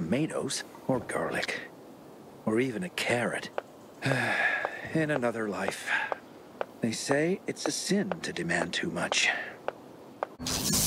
tomatoes, or garlic, or even a carrot. In another life. They say it's a sin to demand too much.